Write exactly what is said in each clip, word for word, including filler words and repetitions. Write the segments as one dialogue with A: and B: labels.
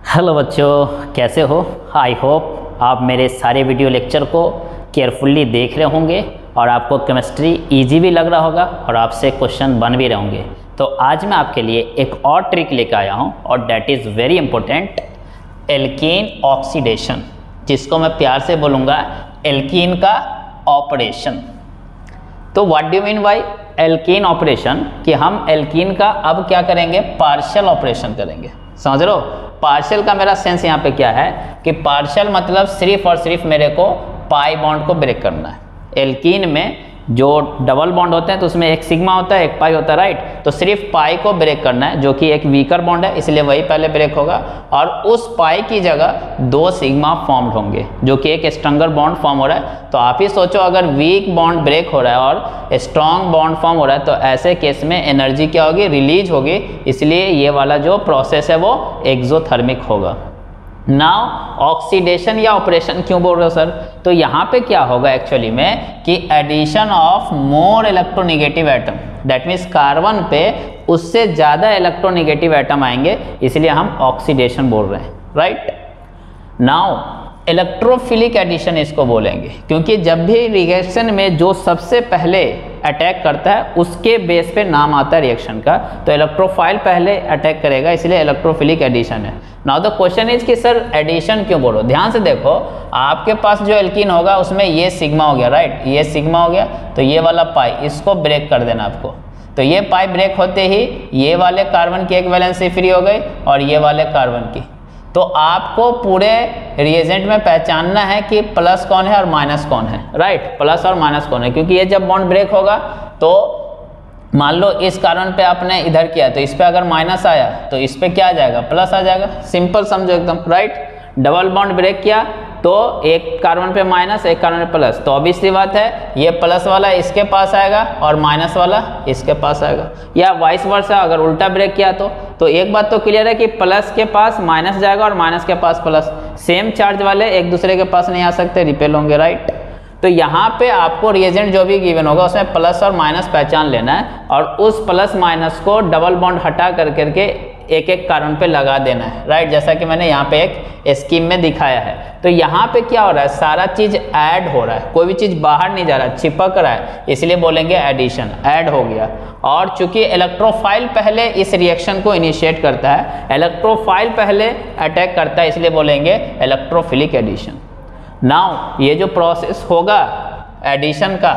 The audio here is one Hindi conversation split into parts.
A: हेलो बच्चों, कैसे हो? आई होप आप मेरे सारे वीडियो लेक्चर को केयरफुली देख रहे होंगे और आपको केमिस्ट्री इजी भी लग रहा होगा और आपसे क्वेश्चन बन भी रहे होंगे। तो आज मैं आपके लिए एक और ट्रिक लेकर आया हूँ और that is very important, alkene oxidation, जिसको मैं प्यार से बोलूँगा एल्कीन का ऑपरेशन। तो what do mean by alkene operation? कि हम एल्कीन का अब क्या करेंगे, पार्शियल ऑपरेशन करेंगे। समझ रहे हो? पार्शियल का मेरा सेंस यहाँ पे क्या है कि पार्शियल मतलब सिर्फ और सिर्फ मेरे को पाई बॉन्ड को ब्रेक करना है। एल्कीन में जो डबल बॉन्ड होते हैं तो उसमें एक सिग्मा होता है, एक पाई होता है, राइट? तो सिर्फ पाई को ब्रेक करना है, जो कि एक वीकर बॉन्ड है, इसलिए वही पहले ब्रेक होगा और उस पाई की जगह दो सिग्मा फॉर्म्ड होंगे, जो कि एक स्ट्रॉन्गर बॉन्ड फॉर्म हो रहा है। तो आप ही सोचो, अगर वीक बॉन्ड ब्रेक हो रहा है और स्ट्रॉन्ग बॉन्ड फॉर्म हो रहा है तो ऐसे केस में एनर्जी क्या होगी, रिलीज होगी। इसलिए ये वाला जो प्रोसेस है वो एक्सोथर्मिक होगा। नाउ ऑक्सीडेशन या ऑपरेशन क्यों बोल रहे हो सर? तो यहाँ पे क्या होगा एक्चुअली में कि addition of more electronegative atom, that means carbon पे उससे ज़्यादा इलेक्ट्रोनेगेटिव एटम आएंगे, इसलिए हम ऑक्सीडेशन बोल रहे हैं, राइट? नाउ इलेक्ट्रोफिलिक एडिशन इसको बोलेंगे, क्योंकि जब भी रिएक्शन में जो सबसे पहले अटैक करता है उसके बेस पे नाम आता है रिएक्शन का। तो इलेक्ट्रोफाइल पहले अटैक करेगा, इसलिए इलेक्ट्रोफिलिक एडिशन है। नाउ द क्वेश्चन इज कि सर एडिशन क्यों बोलो? ध्यान से देखो, आपके पास जो एल्कीन होगा उसमें ये सिग्मा हो गया, राइट? ये सिग्मा हो गया, तो ये वाला पाई इसको ब्रेक कर देना आपको। तो ये पाई ब्रेक होते ही ये वाले कार्बन की एक वैलेंसी फ्री हो गई और ये वाले कार्बन की। तो आपको पूरे रिएजेंट में पहचानना है कि प्लस कौन है और माइनस कौन है, राइट? प्लस और माइनस कौन है, क्योंकि ये जब बॉन्ड ब्रेक होगा तो मान लो इस कार्बन पे आपने इधर किया तो इस पे अगर माइनस आया तो इस पे क्या आ जाएगा, प्लस आ जाएगा। सिंपल समझो एकदम, राइट? डबल बॉन्ड ब्रेक किया तो एक कार्बन पे माइनस, एक कार्बन पे प्लस, तो ऑब्वियसली बात है ये प्लस वाला इसके पास आएगा और माइनस वाला इसके पास आएगा, या वाइस वर्सा। अगर उल्टा ब्रेक किया तो तो एक बात तो क्लियर है कि प्लस के पास माइनस जाएगा और माइनस के पास प्लस। सेम चार्ज वाले एक दूसरे के पास नहीं आ सकते, रिपेल होंगे, राइट? तो यहाँ पे आपको रिएजेंट जो भी गिवन होगा उसमें प्लस और माइनस पहचान लेना है और उस प्लस माइनस को डबल बॉन्ड हटा कर करके एक एक कार्बन पे लगा देना है, राइट? जैसा कि मैंने यहाँ पे एक स्कीम में दिखाया है। तो यहाँ पे क्या हो रहा है, सारा चीज ऐड हो रहा है, कोई भी चीज बाहर नहीं जा रहा है, चिपक रहा है, इसलिए बोलेंगे एडिशन, ऐड हो गया। और चूंकि इलेक्ट्रोफाइल पहले इस रिएक्शन को इनिशिएट करता है, इलेक्ट्रोफाइल पहले अटैक करता है, इसलिए बोलेंगे इलेक्ट्रोफिलिक एडिशन। नाउ ये जो प्रोसेस होगा एडिशन का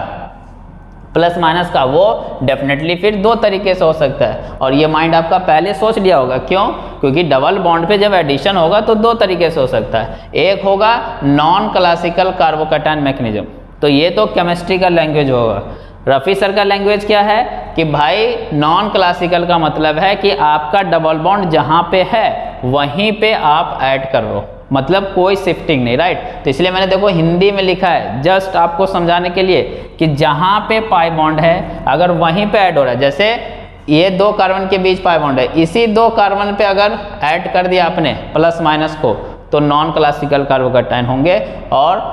A: प्लस माइनस का, वो डेफिनेटली फिर दो तरीके से हो सकता है और ये माइंड आपका पहले सोच लिया होगा। क्यों? क्योंकि डबल बॉन्ड पे जब एडिशन होगा तो दो तरीके से हो सकता है। एक होगा नॉन क्लासिकल कार्बोकैटायन मैकेनिज्म, तो ये तो केमिस्ट्री का लैंग्वेज होगा। रफ़ी सर का लैंग्वेज क्या है कि भाई नॉन क्लासिकल का मतलब है कि आपका डबल बॉन्ड जहाँ पे है वहीं पे आप ऐड कर रहे हो, मतलब कोई शिफ्टिंग नहीं, राइट? तो इसलिए मैंने देखो हिंदी में लिखा है जस्ट आपको समझाने के लिए कि जहाँ पे पाई बॉन्ड है अगर वहीं पे ऐड हो रहा है, जैसे ये दो कार्बन के बीच पाई बॉन्ड है, इसी दो कार्बन पे अगर ऐड कर दिया आपने प्लस माइनस को तो नॉन क्लासिकल कार्बोकैटायन होंगे और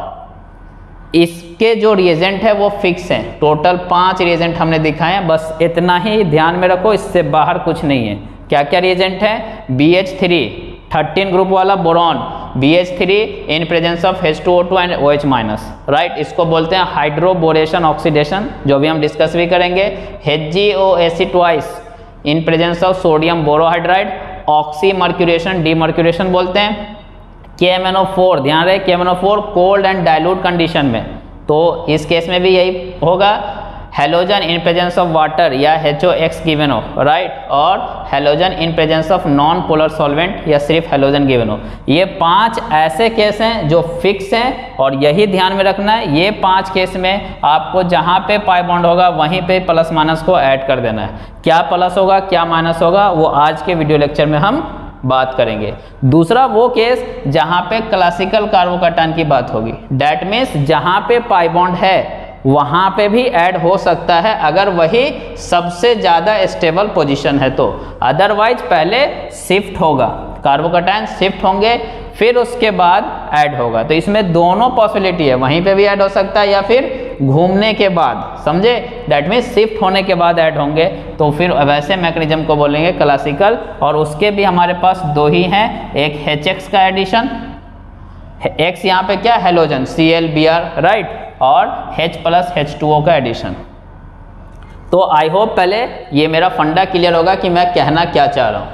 A: इसके जो रिएजेंट है वो फिक्स हैं। टोटल पांच रिएजेंट हमने दिखाए हैं, बस इतना ही ध्यान में रखो, इससे बाहर कुछ नहीं है। क्या क्या रिएजेंट है? B H three thirteen group वाला boron, B H three in presence of H two O two and O H minus, right? इसको बोलते हैं हाइड्रोबोरेशन ऑक्सीडेशन, जो भी हम डिस्कस भी करेंगे। H G O S twice in presence of sodium borohydride, oxymercuration demercuration बोलते हैं। के एम एन ओ फोर, ध्यान रहे K M N O four cold and dilute condition में, तो इस केस में भी यही होगा। Halogen in presence of water या एच ओ एक्स गिवन हो, राइट? और halogen in presence of non polar solvent या सिर्फ हेलोजन गिवन हो। ये पांच ऐसे केस हैं जो फिक्स हैं और यही ध्यान में रखना है। ये पांच केस में आपको जहां पे पाई बॉन्ड होगा वहीं पे प्लस माइनस को ऐड कर देना है। क्या प्लस होगा क्या माइनस होगा वो आज के वीडियो लेक्चर में हम बात करेंगे। दूसरा वो केस जहां पे क्लासिकल कार्बोकैटायन की बात होगी, दैट मीन्स जहां पे पाई बॉन्ड है वहां पे भी ऐड हो सकता है अगर वही सबसे ज्यादा स्टेबल पोजीशन है तो, अदरवाइज पहले शिफ्ट होगा, कार्बोकैटायन शिफ्ट होंगे फिर उसके बाद ऐड होगा। तो इसमें दोनों पॉसिबिलिटी है, वहीं पे भी ऐड हो सकता है या फिर घूमने के बाद, समझे, दैट मीन्स शिफ्ट होने के बाद ऐड होंगे, तो फिर वैसे मैकेनिज्म को बोलेंगे क्लासिकल। और उसके भी हमारे पास दो ही हैं, एक एच एक्स का एडिशन, एक्स यहाँ पे क्या halogen C L B R, right, और H plus H two O का एडिशन। तो आई होप पहले ये मेरा फंडा क्लियर होगा कि मैं कहना क्या चाह रहा हूँ।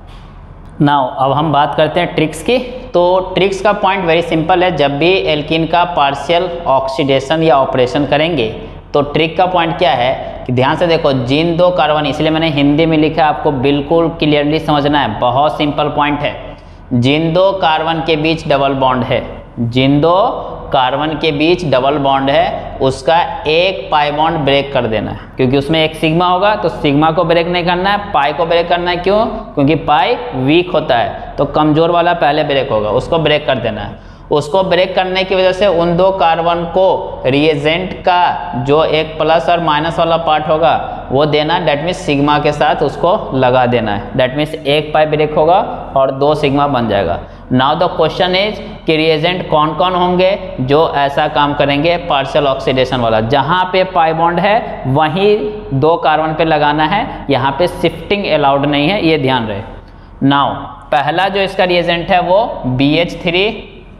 A: नाउ अब हम बात करते हैं ट्रिक्स की। तो ट्रिक्स का पॉइंट वेरी सिंपल है, जब भी एल्कीन का पार्शियल ऑक्सीडेशन या ऑपरेशन करेंगे तो ट्रिक का पॉइंट क्या है कि ध्यान से देखो, जिन दो कार्बन, इसलिए मैंने हिंदी में लिखा है, आपको बिल्कुल क्लियरली समझना है, बहुत सिंपल पॉइंट है। जिन दो कार्बन के बीच डबल बॉन्ड है, जिन दो कार्बन के बीच डबल बॉन्ड है, उसका एक पाई बॉन्ड ब्रेक कर देना है, क्योंकि उसमें एक सिग्मा होगा, तो सिग्मा को ब्रेक नहीं करना है, पाई को ब्रेक करना है। क्यों? क्योंकि पाई वीक होता है, तो कमजोर वाला पहले ब्रेक होगा, उसको ब्रेक कर देना है। उसको ब्रेक करने की वजह से उन दो कार्बन को रिएजेंट का जो एक प्लस और माइनस वाला पार्ट होगा वो देना, डेट मीन्स सिग्मा के साथ उसको लगा देना है। डेट मीन्स एक पाई ब्रेक होगा और दो सिग्मा बन जाएगा। नाउ द क्वेश्चन इज कि रिएजेंट कौन कौन होंगे जो ऐसा काम करेंगे पार्शियल ऑक्सीडेशन वाला। जहाँ पे पाई बॉन्ड है वहीं दो कार्बन पे लगाना है, यहाँ पे शिफ्टिंग अलाउड नहीं है, ये ध्यान रहे। नाउ पहला जो इसका रिएजेंट है वो बी एच थ्री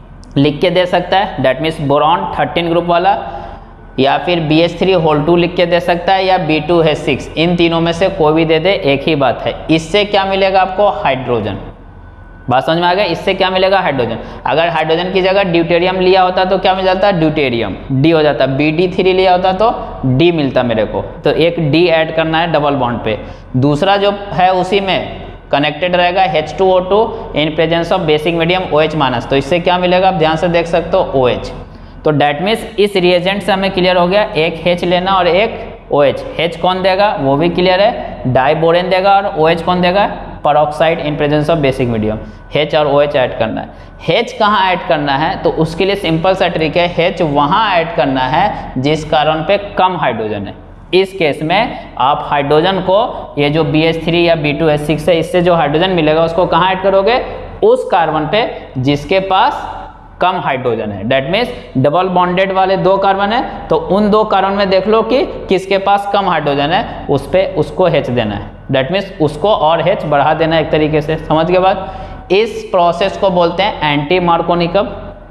A: लिख के दे सकता है, that means boron thirteen group वाला, या फिर B H three whole two लिख के दे सकता है, या बी टू एच सिक्स, इन तीनों में से कोई भी दे दे, एक ही बात है। इससे क्या मिलेगा आपको? हाइड्रोजन। बात समझ में आ गया? इससे क्या मिलेगा? हाइड्रोजन। अगर हाइड्रोजन की जगह ड्यूटेरियम लिया होता तो क्या मिल जाता? ड्यूटेरियम, डी हो जाता। बी डी थ्री लिया होता तो डी मिलता मेरे को, तो एक डी ऐड करना है डबल बॉन्ड पे। दूसरा जो है उसी में कनेक्टेड रहेगा H two O two in presence of basic medium OH minus, तो इससे क्या मिलेगा आप ध्यान से देख सकते हो? OH। तो डेट मीन्स इस रिएजेंट से हमें क्लियर हो गया, एक H लेना और एक OH। H कौन देगा वो भी क्लियर है, डाइबोरेन देगा, और OH कौन देगा? Peroxide in presence of basic medium. H और OH ऐड करना है। H कहाँ ऐड करना है? तो उसके लिए सिंपल सा ट्रिक है, H वहाँ ऐड करना है जिस कार्बन पे कम हाइड्रोजन है। इस केस में आप हाइड्रोजन को, ये जो बी एच थ्री या बी टू एच सिक्स है, इससे जो हाइड्रोजन मिलेगा उसको कहाँ ऐड करोगे? उस कार्बन पे जिसके पास कम हाइड्रोजन है। डेट मीन्स डबल बॉन्डेड वाले दो कार्बन है, तो उन दो कार्बन में देख लो कि किसके पास कम हाइड्रोजन है, उस पे उसको H देना है। डेट मीन्स उसको और H बढ़ा देना है एक तरीके से। समझ के बाद इस प्रोसेस को बोलते हैं एंटी मार्कोनिकम,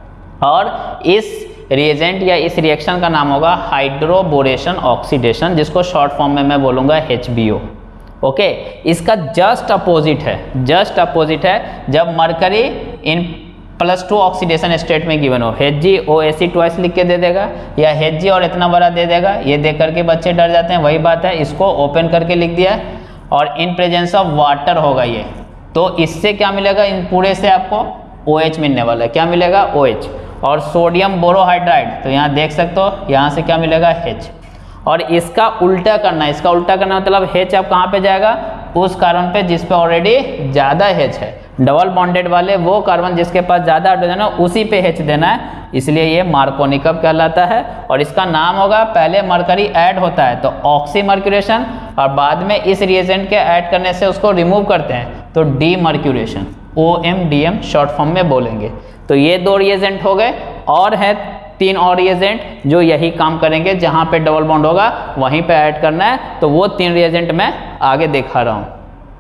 A: और इस रिएजेंट या इस रिएक्शन का नाम होगा हाइड्रोबोरेशन ऑक्सीडेशन, जिसको शॉर्ट फॉर्म में मैं बोलूँगा एच बी ओ। ओके, इसका जस्ट अपोजिट है, जस्ट अपोजिट है जब mercury in plus two oxidation state में गिवन हो, H G O A C twice लिख के दे देगा, या एच जी और इतना बड़ा दे देगा। ये देख करके बच्चे डर जाते हैं, वही बात है, इसको ओपन करके लिख दिया है, और इन प्रेजेंस ऑफ वाटर होगा ये, तो इससे क्या मिलेगा? इन पूरे से आपको OH मिलने वाला है। क्या मिलेगा? OH। और सोडियम बोरोहाइड्राइड, तो यहाँ देख सकते हो, यहाँ से क्या मिलेगा? H। और इसका उल्टा करना है, इसका उल्टा करना मतलब H अब कहाँ पे जाएगा? उस कार्बन पे जिस पे ऑलरेडी ज़्यादा H है। डबल बॉन्डेड वाले वो कार्बन जिसके पास ज़्यादा हाइड्रोजन है उसी पे H देना है, इसलिए ये मार्कोनिकम कहलाता है। और इसका नाम होगा, पहले मरकरी ऐड होता है तो ऑक्सीमर्क्यूरेशन, और बाद में इस रिएजेंट के ऐड करने से उसको रिमूव करते हैं तो demercuration, O M D M short form में बोलेंगे। तो ये दो रिएजेंट हो गए, और है तीन और रिएजेंट जो यही काम करेंगे, जहाँ पे डबल बॉन्ड होगा वहीं पे ऐड करना है, तो वो तीन रिएजेंट मैं आगे दिखा रहा हूँ।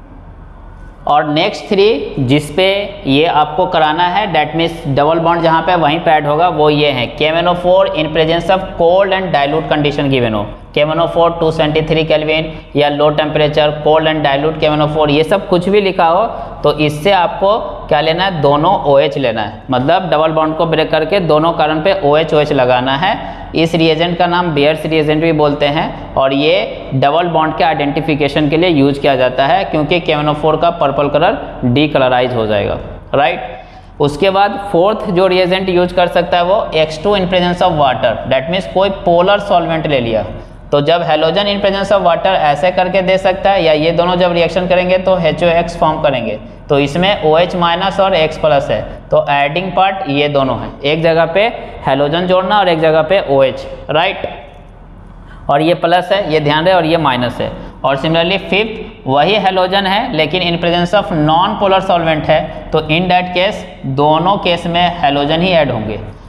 A: और नेक्स्ट थ्री जिस पे ये आपको कराना है, डेट मीन्स डबल बॉन्ड जहाँ पे वहीं पे ऐड होगा, वो ये है K N O four in presence of cold and dilute condition given हो, K N O four two seventy three kelvin, या low temperature, cold and dilute K N O four, ये सब कुछ भी लिखा हो तो इससे आपको क्या लेना है? दोनों OH लेना है, मतलब डबल बॉन्ड को ब्रेक करके दोनों कार्बन पे OH OH लगाना है। इस रिएजेंट का नाम बेयर्स रिएजेंट भी बोलते हैं, और ये डबल बॉन्ड के आइडेंटिफिकेशन के लिए यूज किया जाता है, क्योंकि के एन ओ फोर का पर्पल कलर डी कलराइज हो जाएगा, राइट। उसके बाद फोर्थ जो रिएजेंट यूज कर सकता है वो X two in presence of water, that means कोई पोलर सॉल्वेंट ले लिया, तो जब halogen in presence of water ऐसे करके दे सकता है, या ये दोनों जब रिएक्शन करेंगे तो एच ओ एक्स फॉर्म करेंगे, तो इसमें OH माइनस और X प्लस है, तो एडिंग पार्ट ये दोनों है, एक जगह पे हेलोजन जोड़ना और एक जगह पे OH, राइट। और ये प्लस है, ये ध्यान रहे, और ये माइनस है। और सिमिलरली फिफ्थ वही हेलोजन है लेकिन in presence of non polar solvent है, तो इन दैट केस दोनों केस में हेलोजन ही ऐड होंगे।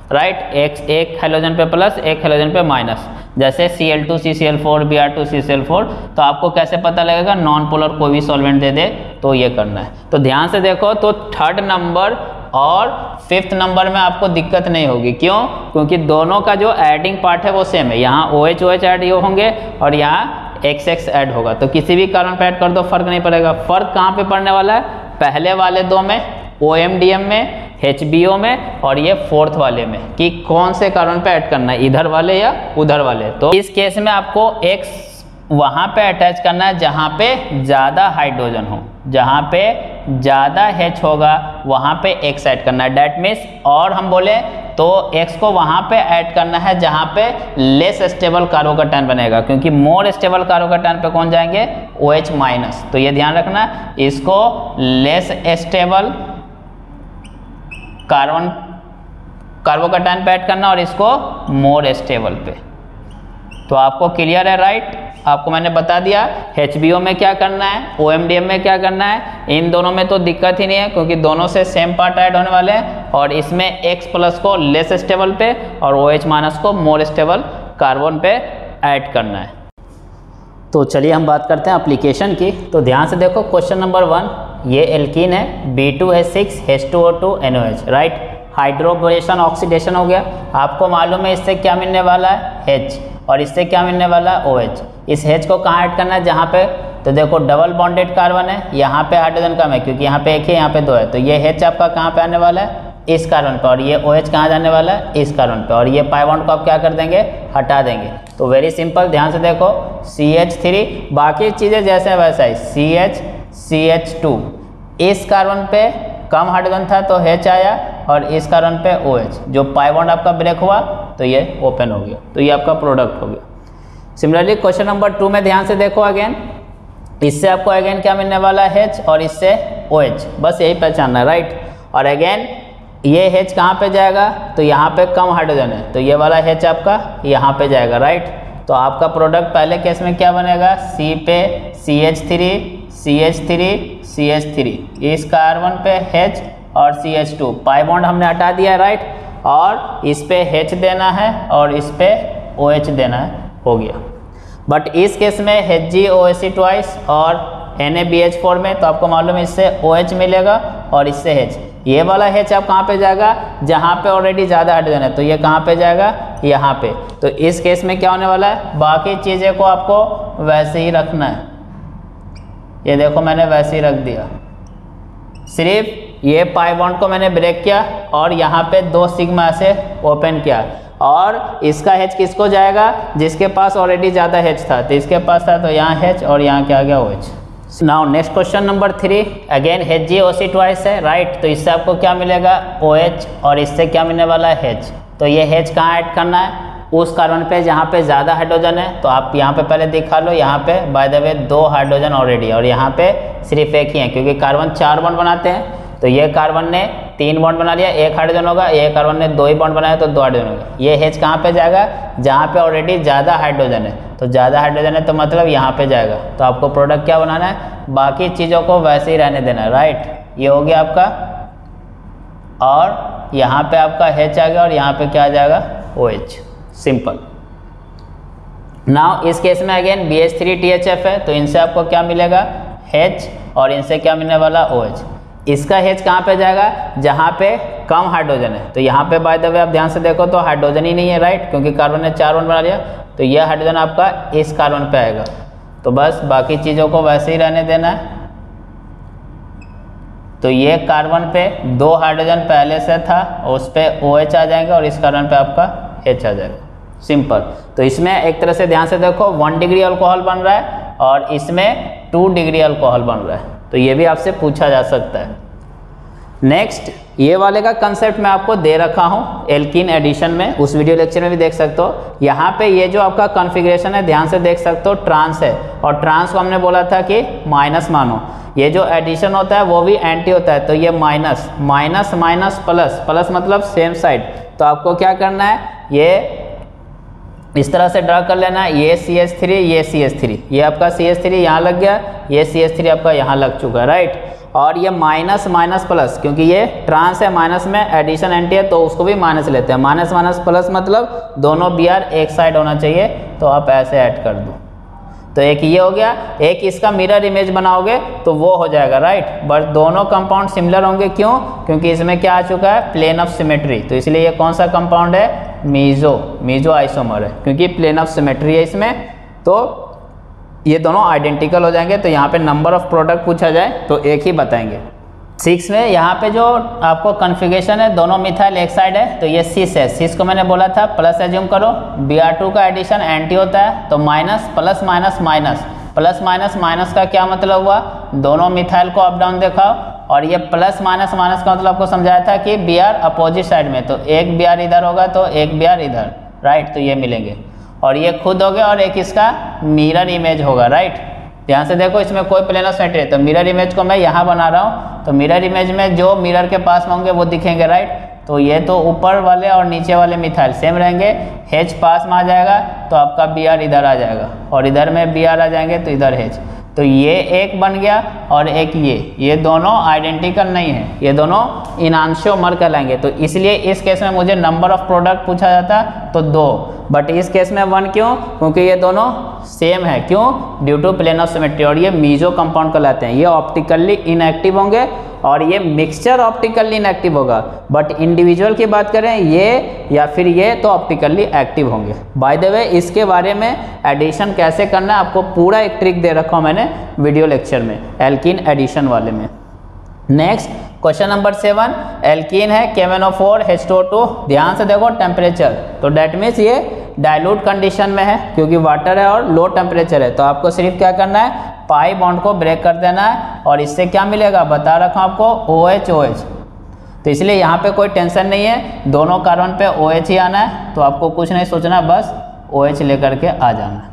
A: राइट। एक एक हाइड्रोजन पे प्लस, एक हाइड्रोजन पे माइनस, जैसे C L two C C L four, B R two C C L four. तो आपको कैसे पता लगेगा, नॉन पोलर कोई भी सॉल्वेंट दे दे तो ये करना है। तो ध्यान से देखो, तो थर्ड नंबर और फिफ्थ नंबर में आपको दिक्कत नहीं होगी। क्यों? क्योंकि दोनों का जो एडिंग पार्ट है वो सेम है। यहाँ O H O H add होंगे और यहाँ एक्स एक्स ऐड होगा, तो किसी भी कार्बन पे ऐड कर दो, फर्क नहीं पड़ेगा। फर्क कहाँ पे पड़ने वाला है, पहले वाले दो में, ओ एम डी एम में, एच बी ओ में, और ये फोर्थ वाले में, कि कौन से कार्बन पे ऐड करना है, इधर वाले या उधर वाले। तो इस केस में आपको एक्स वहाँ पे अटैच करना है जहाँ पे ज़्यादा हाइड्रोजन हो, जहाँ पे ज़्यादा H होगा वहाँ पे X ऐड करना है, डैट मीन्स। और हम बोले तो X को वहाँ पे ऐड करना है जहाँ पे लेस स्टेबल कार्बोकैटायन बनेगा, क्योंकि मोर स्टेबल कार्बोकैटायन पे कौन जाएंगे, OH माइनस। तो ये ध्यान रखना, इसको लेस स्टेबल कार्बन कार्बोकैटायन पे ऐड करना और इसको मोर स्टेबल पे। तो आपको क्लियर है, राइट। आपको मैंने बता दिया एच बी ओ में क्या करना है, ओ एम डी एम में क्या करना है। इन दोनों में तो दिक्कत ही नहीं है, क्योंकि दोनों से सेम पार्ट ऐड होने वाले हैं। और इसमें X प्लस को लेस स्टेबल पे और OH माइनस को मोर स्टेबल कार्बन पे ऐड करना है। तो चलिए हम बात करते हैं एप्लीकेशन की। तो ध्यान से देखो, क्वेश्चन नंबर वन, ये एल्कीन है, B two H six H two O two N O H, right. Hydroboration oxidation हो गया। आपको मालूम है इससे क्या मिलने वाला है, H, और इससे क्या मिलने वाला है, OH। इस H को कहाँ ऐड करना है, जहाँ पे, तो देखो डबल बॉन्डेड कार्बन है, यहाँ पे हाइड्रोजन कम है क्योंकि यहाँ पे एक है, यहाँ पे दो है। तो ये H आपका कहाँ पे आने वाला है, इस कार्बन पे, और ये OH कहाँ जाने वाला है, इस कार्बन पे। और ये पाई बॉन्ड को आप क्या कर देंगे, हटा देंगे। तो वेरी सिंपल, ध्यान से देखो, सी एच थ्री, बाकी चीज़ें जैसे वैसा ही, C H C H two, इस कार्बन पे कम हाइड्रोजन था तो H आया, और इस कार्बन पे OH, जो पाई बॉन्ड आपका ब्रेक हुआ तो ये ओपन हो गया, तो ये आपका प्रोडक्ट हो गया। सिमिलरली क्वेश्चन नंबर टू में ध्यान से देखो, अगेन इससे आपको अगेन क्या मिलने वाला है, H, और इससे OH, बस यही पहचानना है, राइट। और अगेन ये H कहाँ पे जाएगा, तो यहाँ पे कम हाइड्रोजन है, तो ये वाला H आपका यहाँ पे जाएगा, राइट। तो आपका प्रोडक्ट पहले केस में क्या बनेगा, C पे C H three, C H three, C H three, इस कार्बन पे H और C H two, pi bond हमने हटा दिया, राइट। और इस पे H देना है और इस पे OH देना है, हो गया। बट इस केस में H G O H C twice और N A B H four में, तो आपको मालूम है इससे OH मिलेगा और इससे H। ये वाला H आप कहाँ पे जाएगा, जहाँ पे ऑलरेडी ज़्यादा हाइड्रोजन है, तो ये कहाँ पे जाएगा, यहाँ पे। तो इस केस में क्या होने वाला है, बाकी चीज़ें को आपको वैसे ही रखना है। ये देखो मैंने वैसे ही रख दिया, सिर्फ ये पाई बॉन्ड को मैंने ब्रेक किया और यहाँ पे दो सिग्मा से ओपन किया, और इसका H किसको जाएगा, जिसके पास ऑलरेडी ज़्यादा H था, तो इसके पास था तो यहाँ H और यहाँ क्या आ गया, OH। Now next question number three, again H G O C twice है, राइट। तो इससे आपको क्या मिलेगा, OH, और इससे क्या मिलने वाला है, H। तो ये H कहाँ ऐड करना है, उस कार्बन पे जहाँ पे ज़्यादा हाइड्रोजन है। तो आप यहाँ पे पहले दिखा लो, यहाँ पे बाय द वे दो हाइड्रोजन ऑलरेडी, और यहाँ पे सिर्फ एक ही है, क्योंकि कार्बन चार बॉन्ड बनाते हैं। तो ये कार्बन ने तीन बॉन्ड बना लिया, एक हाइड्रोजन होगा, ये कार्बन ने दो ही बॉन्ड बनाया तो दो हाइड्रोजन होगा। ये H कहाँ पे जाएगा, जहाँ पे ऑलरेडी ज़्यादा हाइड्रोजन है। तो ज़्यादा हाइड्रोजन है तो मतलब यहाँ पे जाएगा। तो आपको प्रोडक्ट क्या बनाना है, बाकी चीज़ों को वैसे ही रहने देना है, राइट। ये हो गया आपका, और यहाँ पे आपका H आ गया, और यहाँ पे क्या आ जाएगा, OH, सिंपल। नाउ इस केस में again B H three T H F है, तो इनसे आपको क्या मिलेगा, H, और इनसे क्या मिलने वाला, OH। इसका H कहाँ पे जाएगा, जहाँ पे कम हाइड्रोजन है। तो यहाँ पे बाय द वे आप ध्यान से देखो तो हाइड्रोजन ही नहीं है, राइट, क्योंकि कार्बन ने चार बॉन्ड बना लिया। तो यह हाइड्रोजन आपका इस कार्बन पे आएगा। तो बस बाकी चीज़ों को वैसे ही रहने देना है। तो ये कार्बन पे दो हाइड्रोजन पहले से था, उस पर OH आ जाएंगे, और इस कार्बन पे आपका H आ जाएगा, सिंपल। तो इसमें एक तरह से ध्यान से देखो, वन डिग्री अल्कोहल बन रहा है और इसमें टू डिग्री अल्कोहल बन रहा है। तो ये भी आपसे पूछा जा सकता है। नेक्स्ट, ये वाले का कंसेप्ट मैं आपको दे रखा हूँ एल्कीन एडिशन में, उस वीडियो लेक्चर में भी देख सकते हो। यहाँ पे ये जो आपका कॉन्फ़िगरेशन है, ध्यान से देख सकते हो, ट्रांस है, और ट्रांस को हमने बोला था कि माइनस मानो। ये जो एडिशन होता है वो भी एंटी होता है, तो ये minus minus minus plus, plus मतलब सेम साइड। तो आपको क्या करना है, ये इस तरह से ड्रा कर लेना है, ये सी एच थ्री, ये सी एच थ्री, ये आपका सी एच थ्री यहाँ लग गया, ये सी एच थ्री आपका यहाँ लग चुका है, राइट। और ये माइनस माइनस प्लस, क्योंकि ये ट्रांस है, माइनस में एडिशन एंटी है तो उसको भी माइनस लेते हैं। माइनस माइनस प्लस मतलब दोनों बी आर एक साइड होना चाहिए, तो आप ऐसे ऐड कर दो। तो एक ये हो गया, एक इसका मिरर इमेज बनाओगे तो वो हो जाएगा, राइट। बट दोनों कंपाउंड सिमिलर होंगे, क्यों? क्योंकि इसमें क्या आ चुका है, प्लेन ऑफ सिमेट्री। तो इसलिए ये कौन सा कंपाउंड है, मीजो मीजो आइसोमर है, क्योंकि प्लेन ऑफ सिमेट्री है इसमें। तो ये दोनों आइडेंटिकल हो जाएंगे। तो यहाँ पे नंबर ऑफ प्रोडक्ट पूछा जाए तो एक ही बताएंगे। सिक्स में यहाँ पे जो आपको कन्फिगरेशन है, दोनों मिथाइल एक साइड है, तो ये सिस है। सिस को मैंने बोला था प्लस एज्यूम करो, बी आर टू का एडिशन एंटी होता है, तो minus plus minus minus plus minus minus का क्या मतलब हुआ, दोनों मिथाइल को अप डाउन दिखाओ। और ये प्लस माइनस माइनस का मतलब आपको समझाया था कि बी आर अपोजिट साइड में, तो एक बी आर इधर होगा तो एक बी आर इधर, राइट। तो ये मिलेंगे और ये खुद हो गया और एक इसका मिरर इमेज होगा, राइट। ध्यान से देखो, इसमें कोई प्लेन ऑफ सिमेट्री है, तो मिरर इमेज को मैं यहाँ बना रहा हूँ, तो मिरर इमेज में जो मिरर के पास में होंगे वो दिखेंगे, राइट। तो ये तो ऊपर वाले और नीचे वाले मिथाइल सेम रहेंगे, एच पास में आ जाएगा तो आपका बी आर इधर आ जाएगा, और इधर में बी आर आ जाएंगे तो इधर एच। तो ये एक बन गया और एक ये ये दोनों आइडेंटिकल नहीं है, ये दोनों इनांशियोमर कहलाएंगे। तो इसलिए इस केस में मुझे नंबर ऑफ प्रोडक्ट पूछा जाता तो दो, बट इस केस में वन, क्यों? क्योंकि ये दोनों सेम है, क्यों? Due to plane of symmetry. और ये मीजो कंपाउंड कहलाते हैं। ये ऑप्टिकली इनएक्टिव होंगे और ये मिक्सचर ऑप्टिकली इनएक्टिव होगा, बट इंडिविजुअल की बात करें ये या फिर ये, तो ऑप्टिकली एक्टिव होंगे। बाय द वे, इसके बारे में एडिशन कैसे करना है आपको पूरा एक ट्रिक दे रखा हूं मैंने वीडियो लेक्चर में, एल्कीन एडिशन वाले में। Next question number seven, alkene है K N O four H two O two. ध्यान से देखो टेम्परेचर, तो डेट मीन्स ये डाइल्यूट कंडीशन में है क्योंकि वाटर है और लो टेम्परेचर है। तो आपको सिर्फ क्या करना है, पाई बॉन्ड को ब्रेक कर देना है और इससे क्या मिलेगा बता रखा हूं आपको, ओ एच ओ एच। तो इसलिए यहाँ पे कोई टेंशन नहीं है, दोनों कार्बन पे ओ एच ही आना है, तो आपको कुछ नहीं सोचना, बस ओ एच लेकर के आ जाना है।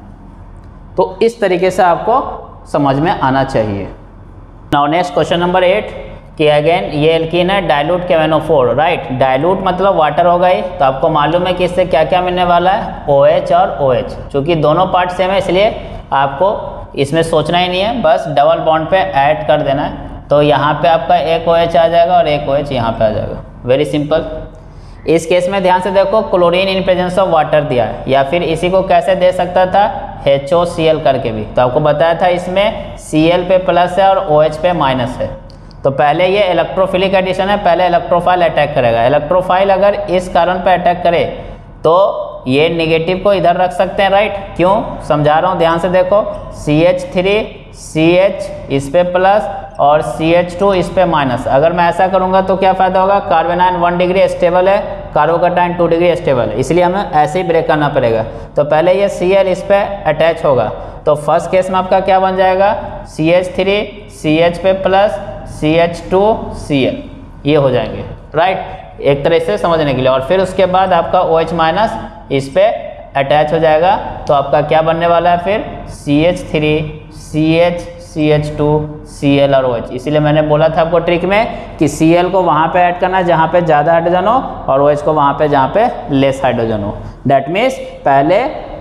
A: तो इस तरीके से आपको समझ में आना चाहिए। Now next question number eight कि अगेन ये एल्कीन है dilute K N O four, right. Dilute मतलब वाटर होगा ही, तो आपको मालूम है कि इससे क्या क्या मिलने वाला है, ओ एच और ओ एच। चूँकि दोनों पार्ट सेम है इसलिए आपको इसमें सोचना ही नहीं है, बस डबल बॉन्ड पे ऐड कर देना है। तो यहाँ पे आपका एक ओ एच आ जाएगा और एक ओ एच यहाँ पे आ जाएगा, वेरी सिंपल। इस केस में ध्यान से देखो, chlorine in presence of water दिया है, या फिर इसी को कैसे दे सकता था, एच ओ सी एल करके भी। तो आपको बताया था इसमें सी एल पे प्लस है और ओ एच पे माइनस है। तो पहले ये इलेक्ट्रोफिलिक एडिशन है, पहले इलेक्ट्रोफाइल अटैक करेगा। इलेक्ट्रोफाइल अगर इस कार्बन पे अटैक करे तो ये नेगेटिव को इधर रख सकते हैं, राइट। क्यों समझा रहा हूँ, ध्यान से देखो, C H three C H इस पे प्लस और सी एच टू इस पे माइनस। अगर मैं ऐसा करूँगा तो क्या फ़ायदा होगा, कार्बोनाइन वन डिग्री स्टेबल है, कार्बोकैटायन टू डिग्री स्टेबल है, इसलिए हमें ऐसे ही ब्रेक करना पड़ेगा। तो पहले ये सी एल इस पे अटैच होगा, तो फर्स्ट केस में आपका क्या बन जाएगा, C H three C H पे plus C H two C L, ये हो जाएंगे, राइट। एक तरह से समझने के लिए। और फिर उसके बाद आपका OH माइनस इस पे अटैच हो जाएगा, तो आपका क्या बनने वाला है फिर, C H three C H C H two C L और OH। इसीलिए मैंने बोला था आपको ट्रिक में कि सी एल को वहाँ पे ऐड करना है जहाँ पे ज़्यादा हाइड्रोजन हो, और OH को वहाँ पे जहाँ पे लेस हाइड्रोजन हो। डैट मीन्स पहले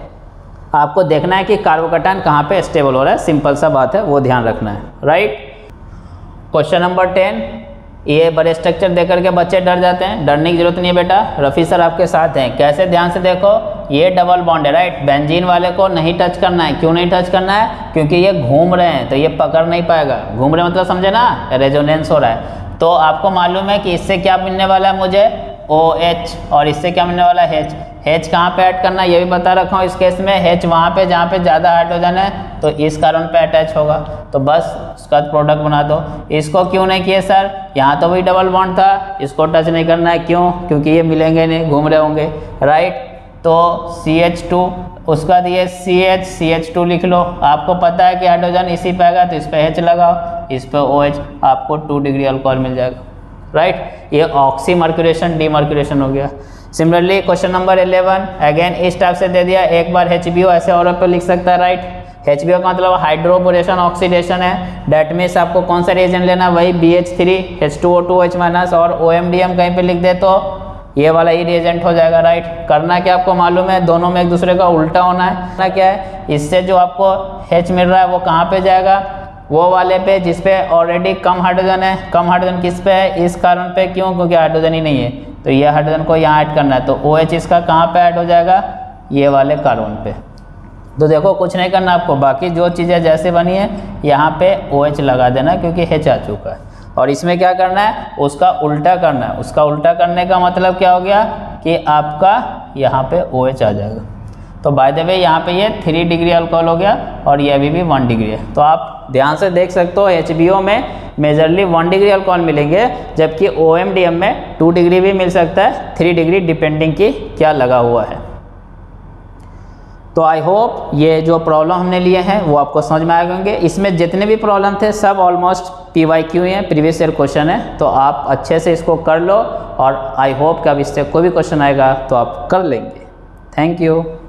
A: आपको देखना है कि कार्बोकैटायन कहाँ पे स्टेबल हो रहा है, सिंपल सा बात है, वो ध्यान रखना है, राइट। क्वेश्चन नंबर टेन, ये बड़े स्ट्रक्चर देकर के बच्चे डर जाते हैं, डरने की जरूरत नहीं है बेटा, रफ़ी सर आपके साथ हैं। कैसे, ध्यान से देखो, ये डबल बॉन्ड है, राइट। बेंजीन वाले को नहीं टच करना है। क्यों नहीं टच करना है, क्योंकि ये घूम रहे हैं तो ये पकड़ नहीं पाएगा। घूम रहे मतलब समझे ना, रेजोनेंस हो रहा है। तो आपको मालूम है कि इससे क्या मिलने वाला है मुझे, OH, और इससे क्या मिलने वाला है, H। H कहाँ पे ऐड करना है ये भी बता रखा हूँ। इस केस में H वहाँ पे जहाँ पे ज़्यादा हाइड्रोजन है तो इस कार्बन पे अटैच होगा, तो बस उसका प्रोडक्ट बना दो। इसको क्यों नहीं किए सर, यहाँ तो वही डबल बॉन्ड था, इसको टच नहीं करना है। क्यों, क्योंकि ये मिलेंगे नहीं, घूम रहे होंगे, राइट। तो सी एच टू, उसका दिए C H C H two लिख लो। आपको पता है कि हाइड्रोजन इसी पे आएगा तो इस पे H लगाओ, इस पे OH, आपको टू डिग्री अल्कोहल मिल जाएगा, राइट। ये ऑक्सी मर्क्यूरेशन डीमर्क्यूरेशन हो गया। Similarly question number eleven, again इस टाइप से दे दिया, एक बार एच बी ओ ऐसे और पे लिख सकता है, राइट। एच बी ओ का मतलब हाइड्रोबोरेशन ऑक्सीडेशन है। डेट मीन्स आपको कौन सा रिएजेंट लेना, वही B H three H two O two H minus और ओ एम डी एम कहीं पे लिख दे तो ये वाला ही रिएजेंट हो जाएगा, राइट। करना क्या आपको मालूम है, दोनों में एक दूसरे का उल्टा होना है। करना क्या है, इससे जो आपको H मिल रहा है वो कहाँ पे जाएगा, वो वाले पे जिस पे ऑलरेडी कम हाइड्रोजन है। कम हाइड्रोजन किस पे है? इस कार्बन पे। क्यों? क्योंकि हाइड्रोजन ही नहीं है, तो ये हाइड्रोजन को यहाँ ऐड करना है, तो OH इसका कहाँ पे ऐड हो जाएगा? ये वाले कार्बन पे। तो देखो कुछ नहीं करना आपको, बाकी जो चीज़ें जैसे बनी है यहाँ पे OH लगा देना क्योंकि H आ चुका है। और इसमें क्या करना है? उसका उल्टा करना है। उसका उल्टा करने का मतलब क्या हो गया कि आपका यहाँ पे OH आ जाएगा। तो बाय द वे यहाँ पे ये थ्री डिग्री अल्कोहल हो गया और ये अभी भी वन डिग्री है। तो आप ध्यान से देख सकते हो एच बी ओ में मेजरली वन डिग्री अल्कोहल मिलेंगे, जबकि ओ एम डी एम में टू डिग्री भी मिल सकता है, थ्री डिग्री डिपेंडिंग की क्या लगा हुआ है। तो आई होप ये जो प्रॉब्लम हमने लिए हैं वो आपको समझ में आए होंगे। इसमें जितने भी प्रॉब्लम थे सब ऑलमोस्ट पी वाई क्यू हैं, प्रीवियस ईयर क्वेश्चन है, तो आप अच्छे से इसको कर लो और आई होप कि अब इससे कोई भी क्वेश्चन आएगा तो आप कर लेंगे। Thank you.